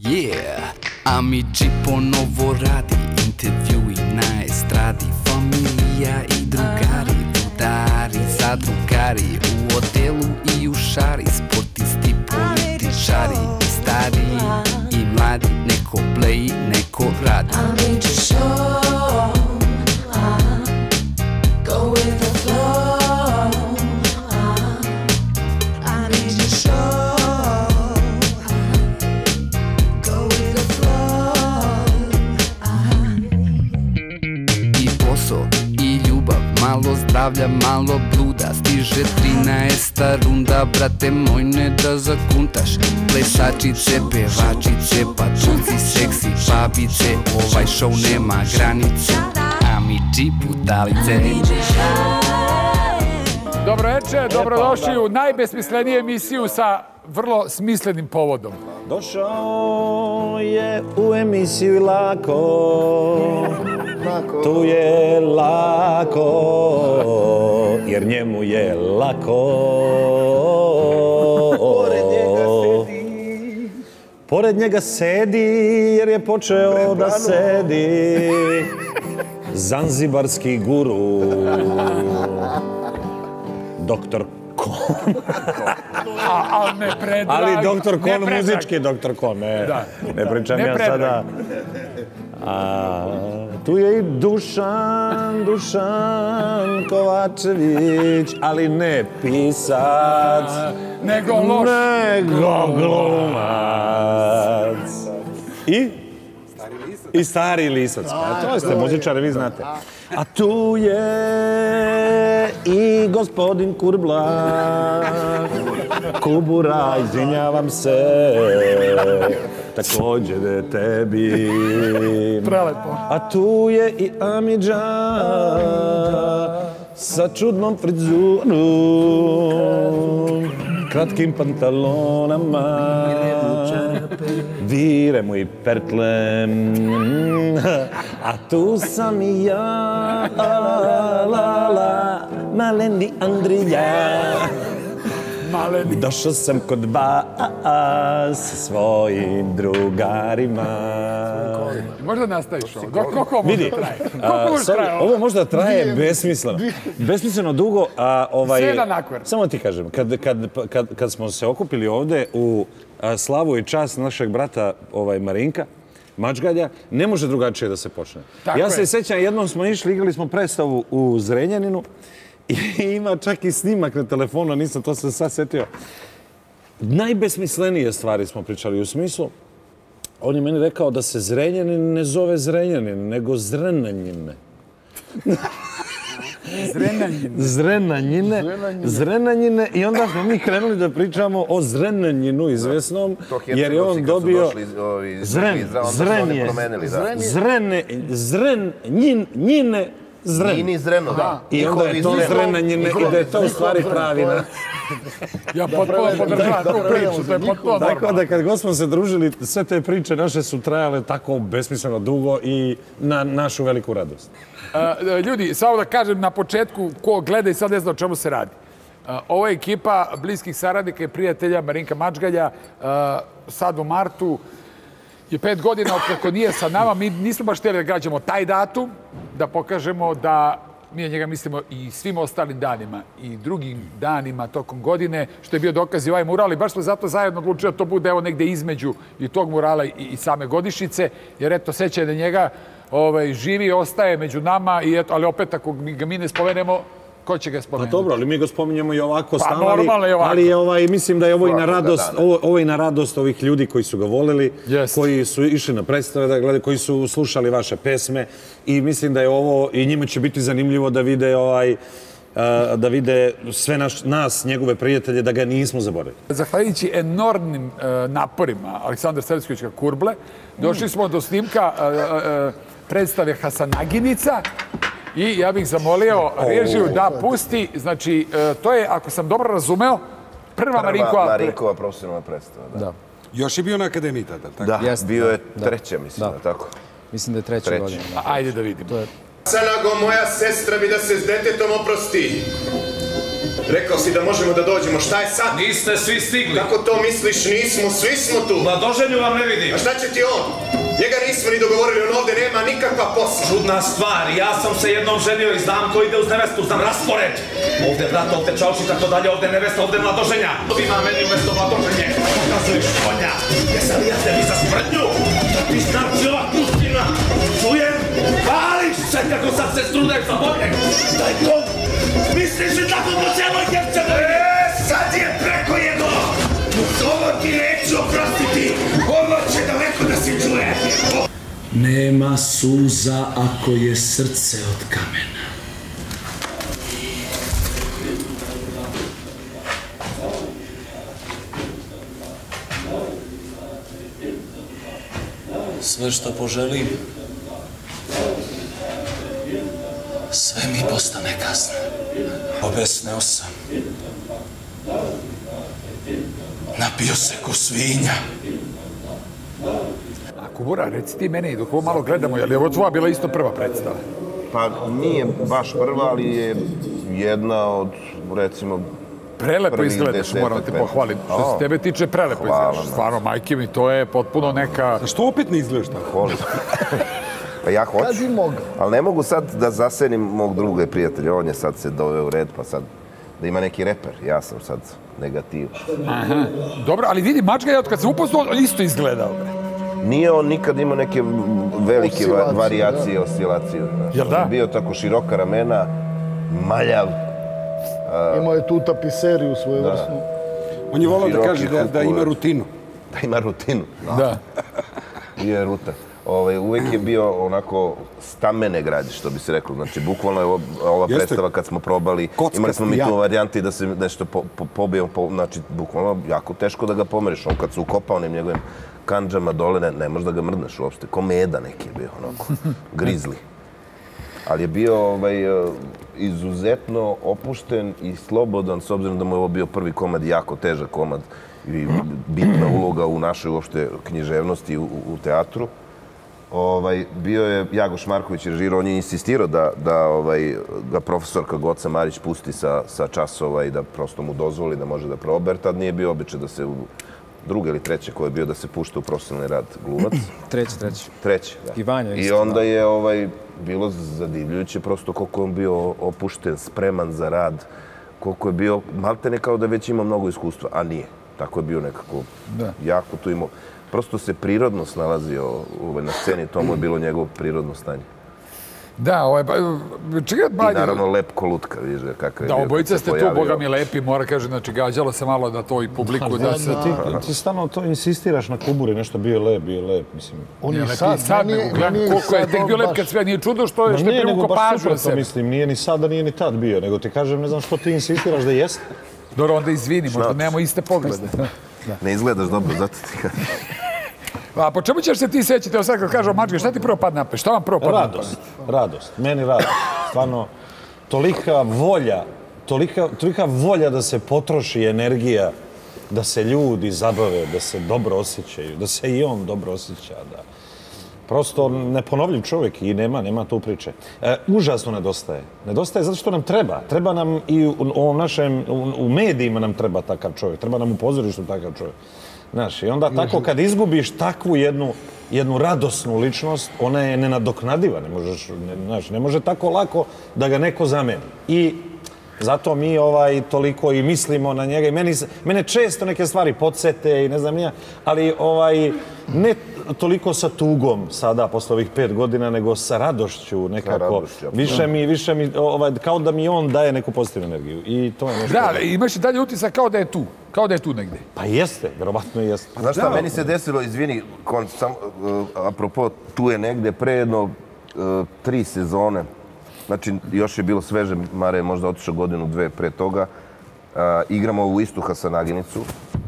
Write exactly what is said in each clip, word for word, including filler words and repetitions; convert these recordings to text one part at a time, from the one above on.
Yeah, Amidži ponovo radi, intervjui na estradi, familija i drugari, rudari, zadrugari, u odelu i u šari, sportisti, političari, i stari i mladi, neko bleji, neko radi. Amidži show, go with the flow, Amidži show. Malo zdravlja, malo bluda, stiže trinaesta runda, brate moj ne da zakuntaš. Plešačice, pevačice, pačunci, seksi babice, ovaj show nema granice. Amidži putalice. Dobro večer, dobrodošli u najbesmisleniju emisiju sa vrlo smislenim povodom. Došao je u emisiju i lako, tu je lako, jer njemu je lako. Pored njega sedi, pored njega sedi, jer je počeo da sedi. Zanzibarski guru, doktor Kon. Ali ne predrag. Ali doktor Kon, muzički doktor Kon, ne, ne pričam ja sada. Tu je i Dušan, Dušan Kovačević, ali ne pisac, nego loš, nego glumac. I? I stari lisac. To ste muzičari, vi znate. A tu je i gospodin Kurbla, Kubura, izvinjavam se, također tebi. Prelepo. A tu je i Amidža sa čudnom frizurom, kratkim pantalonama, virem i pertlem. A tu sam i ja, la la, maleni Andrija. Došao sam kod vas sa svojim drugarima. Možda nastaviš ovo? Koliko možda traje? Koliko možda traje ovo? Ovo možda traje besmisleno. Besmisleno dugo. Sedam nakvar. Samo ti kažem, kad smo se okupili ovde u slavu i čast našeg brata Marinka Mačgalja, ne može drugačije da se počne. Ja se sjećam, jednom smo išli, igrali smo predstavu u Zrenjaninu, i ima čak i snimak na telefonu, nisam to se sad sjetio. Najbesmislenije stvari smo pričali u smislu. On je meni rekao da se Zrenjanin ne zove Zrenjanin, nego Zrenanjine. Zrenanjine. Zrenanjine. Zrenanjine. I onda smo mi krenuli da pričamo o Zrenanjinu izvesnom, jer je on dobio... Zren, Zren je. Zrene, Zren, njine, Zren. Njini Zreno, da. I onda je to Zrenanjine i da je to u stvari pravi. Ja potpuno podržavam tu priču, to je potpuno normalno. Tako da kad god smo se družili, sve te priče naše su trajale tako besmisleno dugo i na našu veliku radost. Ljudi, samo da kažem na početku, ko gleda i sad ne zna o čemu se radi. Ovo je ekipa bliskih saradnika i prijatelja Marinka Mačgalja. Sad u martu je pet godina od kako nije sa nama. Mi nismo baš htjeli da gađamo taj datum, da pokažemo da mi na njega mislimo i svim ostalim danima i drugim danima tokom godine, što je bio dokaz i ovaj mural. I baš smo zato zajedno odlučili da to bude evo negde između i tog murala i same godišnjice, jer eto, sećaj da njega živi, ostaje među nama, ali opet ako ga mi ne spomenemo, ko će ga spomenuti? Pa dobro, ali mi ga spominjemo i ovako stalno, ali mislim da je ovo i na radost ovih ljudi koji su ga voleli, koji su išli na predstave da gledaju, koji su slušali vaše pesme i mislim da je ovo, i njima će biti zanimljivo da vide da vide sve nas, njegove prijatelje, da ga nismo zaboravili. Zahvaljujući enormnim naporima Aleksandra Srpskovića Kurble, došli smo do snimka predstave Hasanaginica. I ja bih zamolio režiju da pusti, znači, to je, ako sam dobro razumeo, prva Marinkova... Prva Marinkova profesionalna predstava, da. Još je bio na akademiji tada, tako? Da, bio je treća, mislim, tako. Mislim da je treća godina. Ajde da vidimo. Hasanago, moja sestra bi da se s detetom oprosti. Rekao si da možemo da dođemo, šta je sad? Niste svi stigli. Kako to misliš, nismo, svi smo tu. Na doženju vam ne vidim. A šta će ti on? Njega nismo ni dogovorili, on ovde nema nikakva posla. Čudna stvar, ja sam se jednom ženio i znam ko ide uz nevestu, znam raspored. Ovde brat, ovde čauči, tako dalje, ovde nevesta, ovde mladoženja. Ima meni umesto mladoženje. Pokazuješ konja. Jesam li ja tebi za sprednju? Da ti znači ova pustina. Čujem, pališ se kako sad se strudeš za boljeg. Daj kon. Misliš li tako po cijeloj Hercegovini? E, sad je preko jedno. Ovo ti neću oprostiti. Ovo će daleko da se čuje. Nema suza ako je srce od kamena. Sve što poželim, sve mi postane kasno. Obesneo sam. Napio se ko svinja. A Kubura, reci ti meni, dok ovo malo gledamo, je li ovo tvoja bila isto prva predstava? Pa nije baš prva, ali je jedna od, recimo, Prelepo izgledaš, moram te pohvaliti. Što se tebe tiče, prelepo izgledaš. Stvarno, majke mi, to je potpuno neka... Što opet ne izgledaš tako? Pa ja hoću, ali ne mogu sad da zasenim mog druga prijatelja. On je sad se doveo u red, pa sad da ima neki reper. Ja sam sad negativ. Aha. Dobro, ali vidi, Mačga je od kad se upoznao, on isto izgledao. Nije on nikad imao neke velike varijacije, oscilacije. Jel da? Bio tako široka ramena, maljav. Imao je tu tapiseriju svoju vrstnu. On je volao da kaže da ima rutinu. Da ima rutinu. Da. Bio je ruta. Uvijek je bio onako stamene gradi, što bi se reklo. Znači, bukvalno je ova predstava kad smo probali, imali smo mi tu varijanti da se nešto pobijemo, znači, bukvalno jako teško da ga pomeriš. On kad se ukopao onim njegovim kandžama dole, ne možeš da ga mrdneš uopšte. Ko meda neki je bio, onako, grizli. Ali je bio izuzetno opušten i slobodan, s obzirom da mu je ovo bio prvi komad, jako težak komad i bitna uloga u našoj uopšte književnosti u teatru. Bio je Jagoš Marković režirao, on je insistirao da ga profesorka Goca Marić pusti sa časova i da prosto mu dozvoli da može da proba, jer tad nije bio običaj da se u druge ili treće koje je bio da se pušta u profesionalni rad glumac. Treći, treći. Treći, da. I Vanja isto. I onda je bilo zadivljujuće prosto koliko je on bio opušten, spreman za rad, koliko je bio, malte ne kao da već ima mnogo iskustva, a nije. Tako je bio nekako jako tu imao. Prosto se prirodno snalazio na sceni, to mu je bilo njegovo prirodno stanje. Da, ovo je... I naravno lep ko lutka, vidiš kakav je bio. Da, obojica ste tu, boga mi lepi, mora kaže, znači gađalo se malo da to i publiku da se... Ti stano to insistiraš na Kuburi, nešto bio lep, bio lep, mislim. On je sad, sad nego gledam koliko je tek bio lep kad sve, nije čudo što je privukao pažu na sebe. Mislim, nije ni sada, nije ni tad bio, nego ti kažem, ne znam što ti insistiraš da jeste. Dobro, onda izvini, možda nemamo iste poglede. Ne izgledaš dobro, zato ti kažem. A po čemu ćeš se ti sećati, evo sad kad kažem Mačga, šta ti prvo padne na pamet? Šta vam prvo padne na pamet? Radost, radost, meni radost. Stvarno, tolika volja, tolika volja da se potroši energija, da se ljudi zabave, da se dobro osjećaju, da se i on dobro osjeća, da... Prosto neponovljiv čovjek i nema, nema tu priče. Užasno nedostaje. Nedostaje zato što nam treba. Treba nam i u našem, u medijima nam treba takav čovjek. Treba nam u pozorištu takav čovjek. Znaš, i onda tako kad izgubiš takvu jednu, jednu radosnu ličnost, ona je nenadoknadiva. Ne možeš, znaš, ne može tako lako da ga neko zameni. I zato mi ovaj toliko i mislimo na njega. I meni, mene često neke stvari podsete i ne znam nija, ali ovaj, ne toliko sa tugom sada, posle ovih pet godina, nego sa radošću nekako. Više mi, više mi, ovaj, kao da mi on daje neku pozitivnu energiju. I to je nešto... Da, ali imaš i dalje utisak kao da je tu. Kao da je tu negde. Pa jeste, verovatno jeste. Znaš šta, meni se desilo, izvini, apropo, tu je negde pre jedno tri sezone. Znači, još je bilo sveže, Mare je možda otišao godinu, dve pre toga. Igramo u istu Hasanaginicu.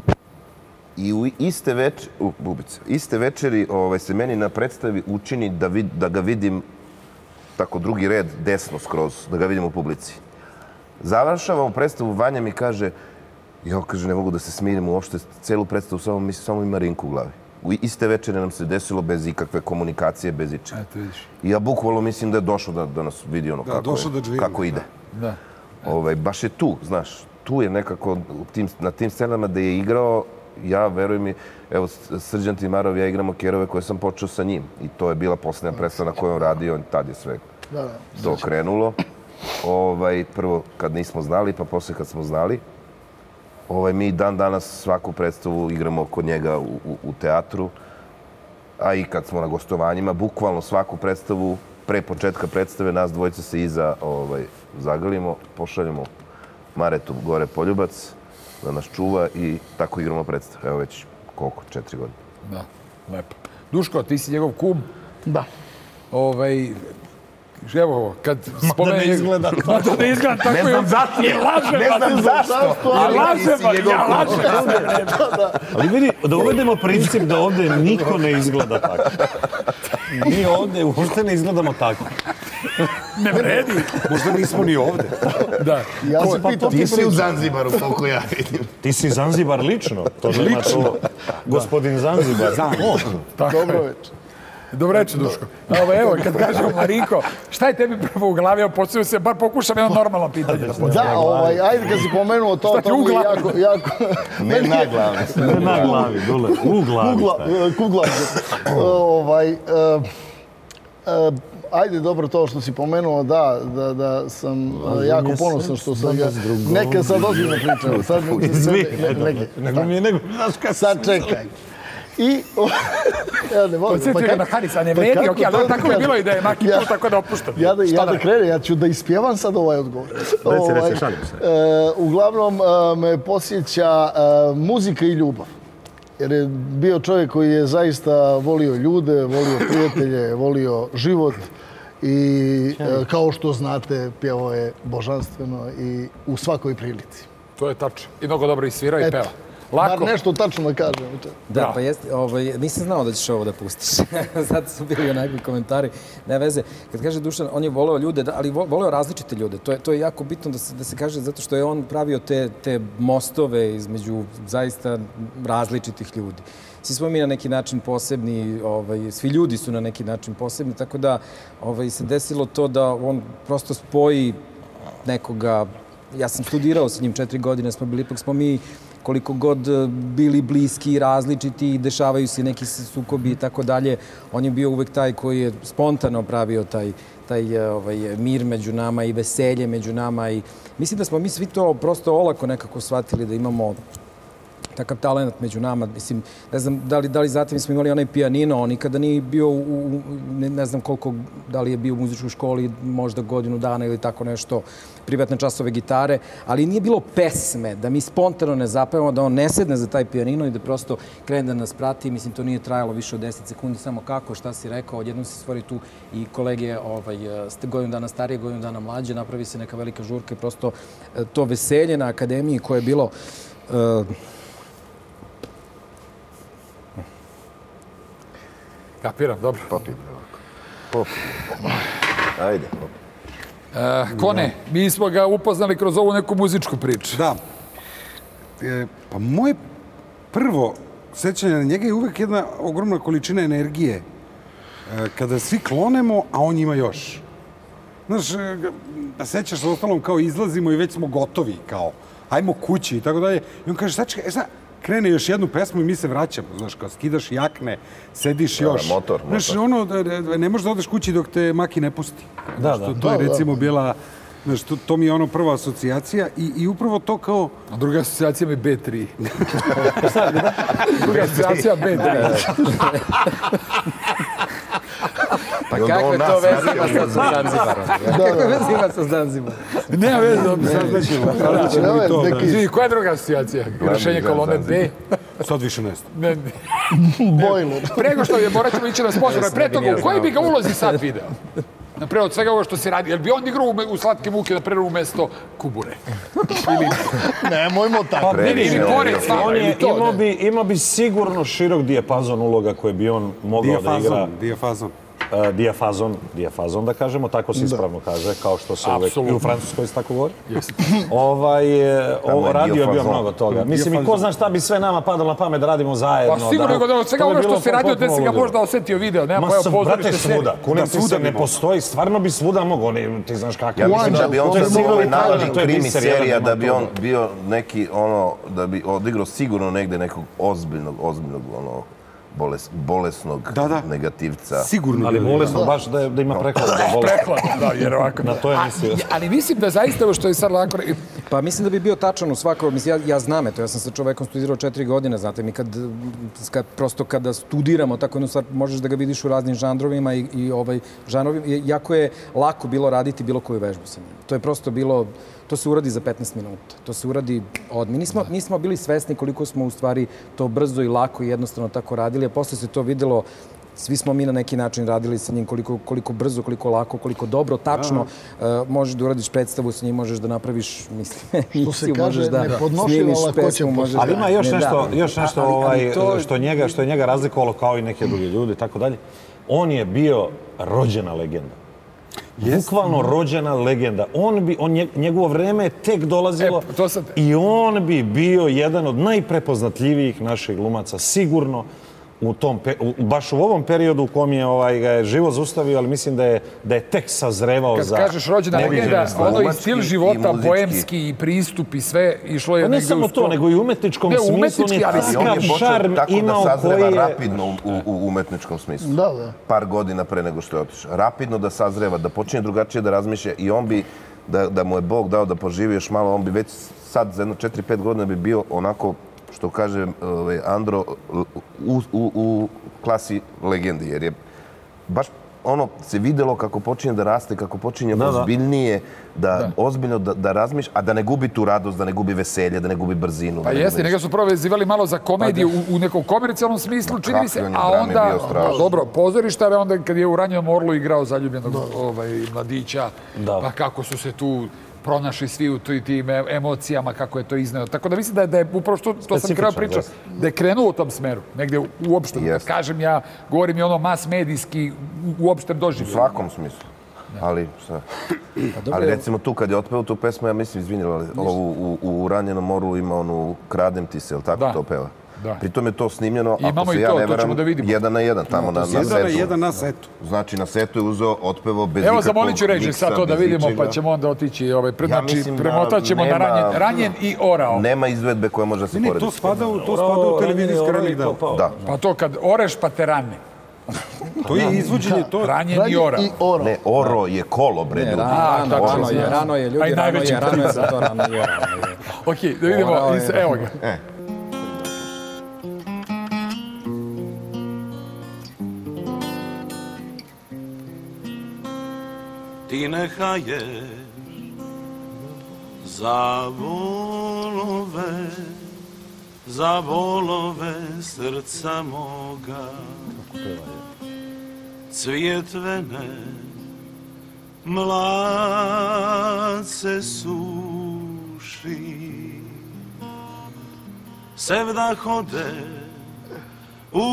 I u iste večeri, u Bubice, iste večeri se meni na predstavi učini da ga vidim tako drugi red, desno skroz, da ga vidim u publici. Završavamo predstavu, Vanja mi kaže, ja, kaže, ne mogu da se smirim uopšte, celu predstavu, samo ima Marinku u glavi. U iste večere nam se desilo bez ikakve komunikacije, bez ičega. I ja bukvalno mislim da je došao da nas vidi ono kako ide. Ovaj, baš je tu, znaš, tu je nekako tim, na tim scenama da je igrao, ja, veruj mi, evo, Srđan Timarov, ja igramo Kerove koje sam počeo sa njim. I to je bila posljednja predstava na kojoj on radio, tad je sve Da, da. to krenulo. Ovaj, prvo kad nismo znali, pa posle kad smo znali. Ovaj, mi dan danas svaku predstavu igramo kod njega u, u, u teatru. A i kad smo na gostovanjima, bukvalno svaku predstavu, pre početka predstave, nas dvojice se iza ovaj, zagalimo, pošaljemo Maretu gore Poljubac da nas čuva i tako igramo predstavu. Evo već koliko? Četiri godine. Da, lepo. Duško, ti si njegov kum. Da. Ovaj, evo, kad spomenu... Mada ne izgleda tako. Mada ne izgleda tako. Ne znam zašto. I lažem. Ne znam zašto. I lažem, ja lažem. Ali vidi, da uvedemo princip da ovdje niko ne izgleda tako. Mi ovdje uopšte ne izgledamo tako. Ne vredi. Možda nismo ni ovdje. Da. Ja se pitam, Ti si u Zanzibaru, koliko ja vidim. Ti si Zanzibar lično. To nema to gospodin Zanzibar. dobro večer. Dobro večer, Duško. Evo, evo, kad kažemo Marinko, šta je tebi prvo u glavi? Postavio se, bar pokušam jedno normalno pitanje. Da, ovaj, ajde kad si pomenuo to, to mi je jako... jako... Ne na glavi. Ne na glavi, dole, u glavi. Kugla, kugla. ovaj, uh, uh, ajde, dobro to što si pomenuo, da, da, da sam uh, jako ponosan što sam ga... Neka sad ozbiljno pričam. Sad neke, Nego mi je nego, znaš kad sad čekaj. I... ja ne mogu. Podsjetio ga na Harisa, ne vredi, okej, ali tako bi bilo i da je Maki tu, tako da opuštam. Ja da, ja da krenem, ja ću da ispjevam sad ovaj odgovor. Reci, reci, šalim se. Uglavnom me posjeća muzika i ljubav. Jer je bio čovjek koji je zaista volio ljude, volio prijatelje, volio život. I kao što znate, pjevao je božanstveno i u svakoj prilici. To je tačno. I mnogo dobro i svira i peva. Lako. Bar nešto tačno da kažem. Da, pa jeste, ovaj, nisam znao da ćeš ovo da pustiš. Zato su bili onakvi komentari. Ne veze. Kad kaže Dušan, on je voleo ljude, ali voleo različite ljude. To je, to je jako bitno da se, da se kaže, zato što je on pravio te, te mostove između zaista različitih ljudi. Svi smo mi na neki način posebni, ovaj, svi ljudi su na neki način posebni, tako da ovaj, se desilo to da on prosto spoji nekoga. Ja sam studirao sa njim četiri godine, smo bili, ipak smo mi koliko god bili bliski i različiti, dešavaju se neki sukobi i tako dalje. On je bio uvek taj koji je spontano pravio taj, taj ovaj, mir među nama i veselje među nama. I mislim da smo mi svi to prosto olako nekako shvatili da imamo takav talent među nama. Mislim, ne znam da li, da li zatim smo imali onaj pijanino, on nikada nije bio u, ne, ne znam koliko, da li je bio u muzičkoj školi, možda godinu dana ili tako nešto, privatne časove gitare, ali nije bilo pesme, da mi spontano ne zapevamo, da on ne sedne za taj pijanino i da prosto krene da nas prati. Mislim, to nije trajalo više od deset sekundi, samo kako, šta si rekao, odjednom se stvori tu i kolege ovaj, ste godinu dana starije, godinu dana mlađe, napravi se neka velika žurka i prosto to veselje na akademiji koje je bilo uh, Kapiram, dobro. Popim. Popim. Ajde. Uh, Kone, mi smo ga upoznali kroz ovu neku muzičku priču. Da. E, pa moje prvo sećanje na njega je uvek jedna ogromna količina energije. E, kada svi klonemo, a on ima još. Znaš, da sećaš se ostalom kao izlazimo i već smo gotovi, kao ajmo kući i tako dalje. I on kaže, sad čekaj, sad, krene još jednu pesmu i mi se vraćamo, znaš, kao skidaš jakne, sediš još. Da, motor, motor. Znaš, ono, ne možeš da odeš kući dok te Maki ne pusti. Da, da. To, da. to je Da, da. recimo bila, znaš, to, to mi je ono prva asocijacija i, i upravo to kao... A druga asocijacija mi je B tri. Druga asocijacija B tri. Pa kakve to veze ima sad sa Zanzibarom? Kakve veze ima sa Zanzibarom? Nema veze. Saznaćemo, saznaćemo i to. neki- Izvini, koja je druga asocijacija? Rešenje kolone B. Sad više ne znam. Ne, ne. Bojler. Prego što je, morat ćemo ići na sponsora. Pre toga, u koji bi ga ulozi sad video? Naprijed, od svega ovo što se radi. Jel bi on igrao u, u Slatke muke, naprijed, umjesto Kubure? Ili... Nemojmo tako. Ne, ne, ili pored stava, On ili je, to. imao ne. bi, imao bi sigurno širok dijapazon uloga koje bi on mogao da igra. Dijafazon, dijafazon. dijafazon, dijafazon da kažemo, tako se ispravno kaže, kao što se uvek i u Francuskoj se tako govori. Ovaj, radio je bio mnogo toga. Mislim, i ko zna šta bi sve nama padalo na pamet da radimo zajedno. Pa sigurno da od svega ono što se radio, da se ga možda osetio video, nema pojao pozorište serije. Brate, svuda, kunem ti se ne postoji, stvarno bi svuda mogo, ti znaš kakav. Ja mislim da bi on ovaj narodni krimi serija, da bi on bio neki, ono, da bi odigrao sigurno negde nekog ozbiljnog, ozbiljnog, ono, Boles, bolesnog da, da. negativca. Sigurno. Ali bolesno baš da, da ima prekladu. Prekladu, da, jer ovako. Na to je mislio. Ali mislim da zaista ovo što je sad lako... Pa mislim da bi bio tačan u svako... Mislim, ja, ja znam eto, ja sam sa čovekom studirao četiri godine, znate mi kad, kad prosto kada studiramo tako jednu stvar, možeš da ga vidiš u raznim žanrovima i, i ovaj, žanrovima, jako je lako bilo raditi bilo koju vežbu sa njim. To je prosto bilo... To se uradi za petnaest minuta. To se uradi od... Mi nismo, nismo bili svesni koliko smo u stvari to brzo i lako i jednostavno tako radili, a posle se to videlo, svi smo mi na neki način radili sa njim koliko, koliko brzo, koliko lako, koliko dobro, tačno. Uh, možeš da uradiš predstavu sa njim, možeš da napraviš, mislim, emisiju, možeš da snimiš pesmu, možeš da... Ali ima još nešto, još nešto ovaj, što, njega, što je njega razlikovalo kao i neke druge ljudi i tako dalje. On je bio rođena legenda. Bukvalno rođena legenda. On bi, on, njegovo vreme je tek dolazilo e, to sad... i on bi bio jedan od najprepoznatljivijih naših glumaca, sigurno, u tom, baš u ovom periodu u kom je ovaj, ga je život zaustavio, ali mislim da je, da je tek sazrevao Kad za... Kad kažeš rođena legenda, ono i stil života, i poemski i pristup i sve išlo je... Pa ne samo to, nego i u umetničkom ne, smislu. Umetnički, ali i on je počeo tako da sazreva je... rapidno u, u, u umetničkom smislu. Da, da. Par godina pre nego što je otišao. Rapidno da sazreva, da počinje drugačije da razmišlja i on bi, da, da mu je Bog dao da poživi još malo, on bi već sad za jedno četiri pet godina bi bio onako, što kaže Andro, u, u, u klasi legendi, jer je baš ono se videlo kako počinje da raste, kako počinje da, ozbiljnije, da, da. ozbiljno da, da razmišlja, a da ne gubi tu radost, da ne gubi veselje, da ne gubi brzinu. Pa jeste, njega su prvo vezivali malo za komediju u, u nekom komercijalnom smislu, čini mi se, a onda, a, dobro, pozorišta, ali onda kad je u Ranjenom Orlu igrao zaljubljenog ovaj, mladića, da. Pa kako su se tu pronašli svi u tim emocijama, kako je to izneo. Tako da mislim da je, da je upravo što to sam kreo pričao, da je krenuo u tom smeru, negdje uopšte, da kažem ja, govorim i ono mas-medijski, uopšte doživio. U svakom smislu. Ali, šta? Ali recimo tu, kad je otpeo tu pesmu, ja mislim, izvinjela, u, u, u Ranjenom Orlu ima onu Kradem ti se, jel tako to peva? Pritom je to snimljeno, ako se ja ne veram, jedan na jedan, tamo na setu. Jedan na jedan na setu. Znači, na setu je uzeo, otpevao bez ikakvog miksa. Evo, zamolit ću reći sad to da vidimo, pa ćemo onda otići, znači, premotat ćemo na Ranjen i Orao. Nema izvedbe koja može se porediti. Ne, to spada u televizijski ranih deo. Pa to kad oreš, pa te rane. To je izvođenje, to... Ranjen i Orao. Ne, Oro je kolo, bre, ljudi. Rano je, rano je, ljudi, rano je, rano je, zato rano je. Okej, da vidimo, evo ga. Ti neka je za bolove, za bolove srca moga, cvijet vene mlad se suši, sevda hode u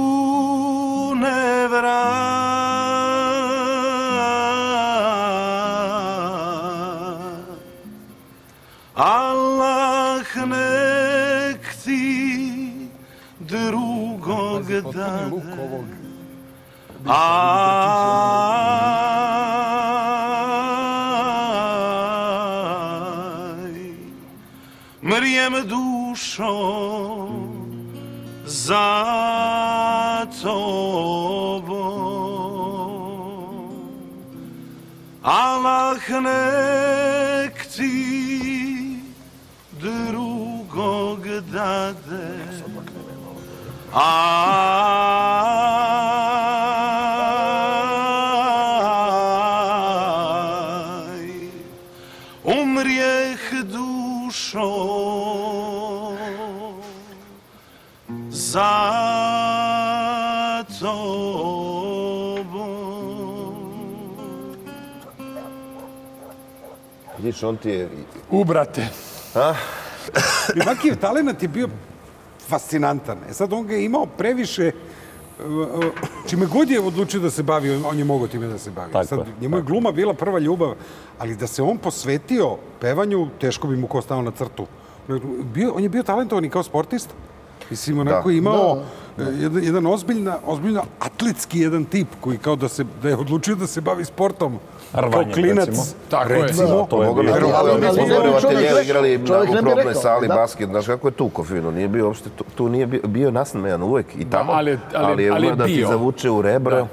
nevrat. Allah nek ti drugog dade, aj, mrijem dušo za tobom. Allah nek ti drugog dade, aj, umrijeh dušo za tobom. Vidiš, on ti je... Ubrate. Bakijev talent je bio fascinantan. E sad on ga je imao previše čime god je odlučio da se bavi, on je mogao time da se bavi. Tako Sad, je, njemu je gluma bila prva ljubav, ali da se on posvetio pevanju, teško bi mu ko stao na crtu. Bio, on je bio talentovan i kao sportista. Mislim, onako je imao jedan, jedan ozbiljna, ozbiljno atletski jedan tip koji kao da, se, da je odlučio da se bavi sportom. Kao klinac, Tako recimo. je. To je moglo biti, ali u ateljeru igrali u probnoj sali basket, znaš kako je tu kofino, nije bio uopšte, tu nije bio nasmejan uvek i tamo, ali je umeo da ti zavuče u rebra.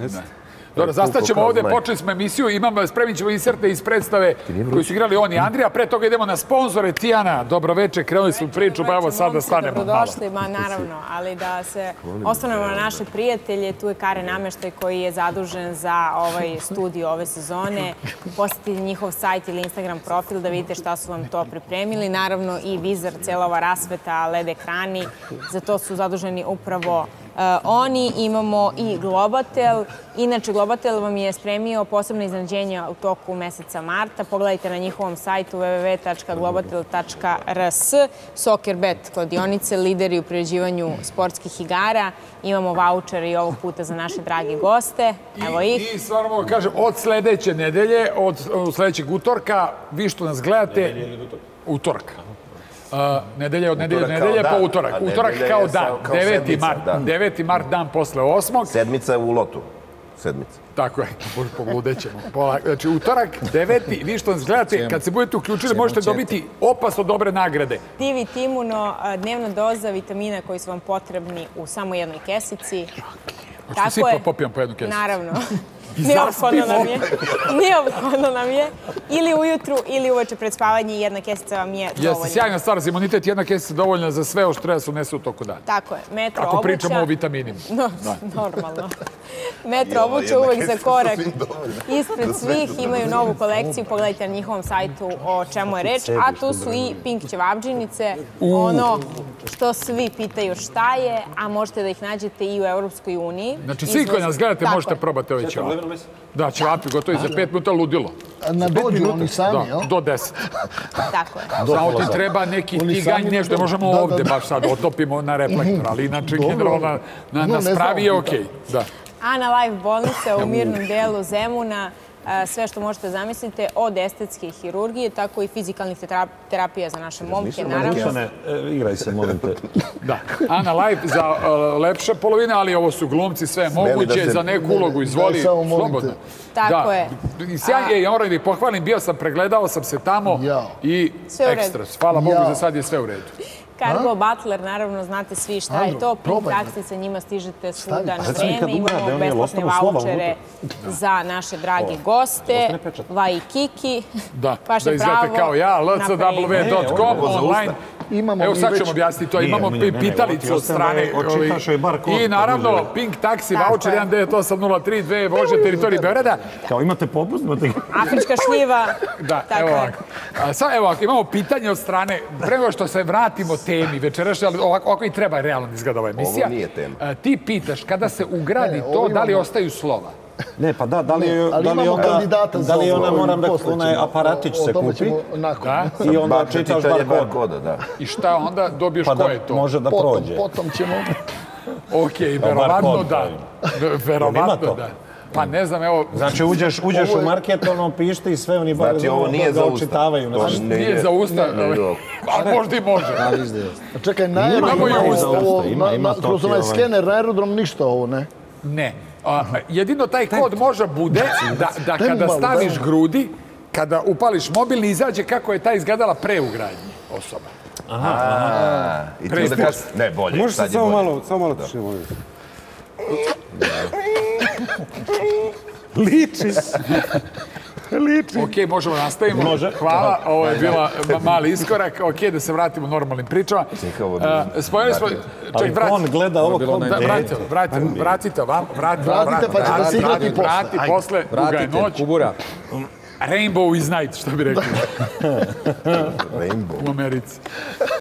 Dobro, zastaćemo ovde, počeli smo emisiju, imamo, spremit ćemo inserte iz predstave koji su igrali on i Andrija, pre toga idemo na sponzore. Tijana, dobro večer, krenuli smo priču, pa evo sad da stanemo malo. Dobrodošli, ma naravno, ali da se ostanemo na naše prijatelje, tu je Kare Nameštaj koji je zadužen za ovaj studio ove sezone. Posjetite njihov sajt ili Instagram profil da vidite šta su vam to pripremili. Naravno i Vizar, cijela ova rasveta, L E D ekrani, za to su zaduženi upravo oni. Imamo i Globatel. Inače, Globatel vam je spremio posebno iznenađenje u toku meseca marta. Pogledajte na njihovom sajtu w w w tačka globatel tačka r s. Soccerbet kladionice, lideri u priređivanju sportskih igara. Imamo vaučere i ovog puta za naše drage goste. Evo ih. I stvarno mogu kažem, od sledeće nedelje, od sledećeg utorka, vi što nas gledate, utorka. Nedelje od nedelje, nedelje po utorak. Utorak kao dan, deveti mart. deveti mart, dan posle osmog. Sedmica je u lotu. Sedmica. Tako je, pogludećemo. Znači, utorak, deveti, vi što nas gledate, kad se budete uključili, možete dobiti opasno dobre nagrade. Divit Imuno, dnevna doza vitamina koji su vam potrebni u samo jednoj kesici. Hoćete svi popijam po jednu kesicu? Naravno. Neophodno nam je. Neophodno nam je. Ili ujutru, ili uveče pred spavanje, jedna kesica vam je dovoljna. Jeste sjajna stvar za imunitet, jedna kesica dovoljna za sve što treba se unese u toku dana. Tako je. Metro Ako obuća. pričamo o vitaminima. Normalno. Metro obuća uvek za korak. Ispred svih imaju novu kolekciju. Pogledajte na njihovom sajtu o čemu je reč. A tu su i Pink ćevabdžinice. Ono što svi pitaju šta je, a možete da ih nađete i u Evropskoj uniji. Znači, svi koji nas gledate možete probati ove ćevape. Da, ćevapi, gotovi za pet minuta, ludilo. Na dođu oni sami, jel? Do deset. Tako je. Samo ti treba neki tiganj, nešto, možemo ovde baš sad otopimo na reflektor, ali inače generalno na spravi je okej. Ana Life bolnica u mirnom delu Zemuna. Sve što možete zamislite od estetske hirurgije, tako i fizikalnih terapija za naše momke, naravno. Igraj se, molim te. Da, Ana Life za lepše polovine, ali ovo su glumci, sve moguće, za neku ulogu izvoli, slobodno. Tako je. Ja moram da ih pohvalim, bio sam, pregledao sam se tamo i ekstra. Hvala Bogu, za sad je sve u redu. Cargo Butler, naravno, znate svi šta je to. Pink taksi, sa njima stižete svuda na vreme. Imamo besplatne vaučere za naše dragi goste. Waikiki. Da, da izgledate kao ja, l c w dot com, online. Evo sad ćemo objasniti to. Imamo pitalicu od strane. I naravno, Pink taksi, vaučer jedan devet osam nula tri dve, vože teritoriji Beograda. Kao imate popust? Afrička šljiva. Da, evo ovako. Sad, evo ovako, imamo pitanje od strane, pre nego što se vratimo temi večerašnje, ali ovako i treba realno izgleda ova emisija. Ovo nije tema. Ti pitaš, kada se ugradi to, da li ostaju slova? Ne, pa da, da li ona moram da onaj aparatić se kupi i onda čitaš bar koda. I šta onda dobiješ ko je to? Pa da može da prođe. Potom ćemo... Okej, verovatno da. Verovatno da. Pa ne znam, evo... Znači, uđeš u market, ono, pišti i sve, oni bar ga očitavaju. Nije za usta, ali možda i može. Čekaj, na kroz onaj skener na aerodrom ništa ovo, ne? Ne. Jedino taj kod može bude da kada staviš grudi, kada upališ mobilni, izađe kako je ta izgledala pre ugradnje osoba. Aha. I ti da kažeš, ne, bolje. Možeš sad samo malo, samo malo tiše, molim. Liči. Liči. Ok, možemo nastavimo. Može. Hvala, ovo je bila mali iskorak. Ok, da se vratimo normalnim pričama. Spojili smo... Ali on gleda ovo kao dete. Vratite, vratite vam. Vratite, pa će da se igrati posle. Vrati posle, duga je noć. Kubura. Rainbow is night, što bi rekli. Rainbow. U Americi.